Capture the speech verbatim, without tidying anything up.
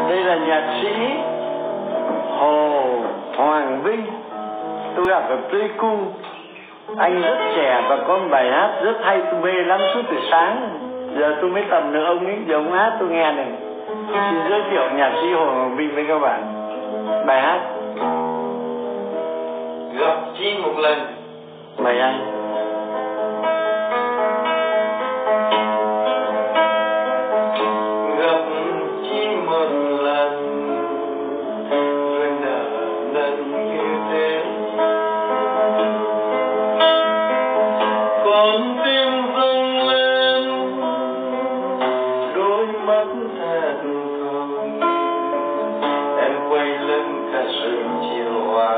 Đây là nhạc sĩ Hồ Hoàng Vinh. Tôi gặp ở Pleiku. Anh rất trẻ và có một bài hát rất hay, tôi mê lắm suốt từ sáng. Giờ tôi mới tầm được ông ấy, giờ ông hát tôi nghe này. Xin giới thiệu nhạc sĩ Hồ Hoàng Vinh với các bạn. Bài hát Gặp chỉ một lần. Mời anh. Gặp chỉ một lần, rồi nở lần kia đến. Con tim rung lên, đôi mắt thẹn thùng. Em quay lưng cả sương chiều hoa.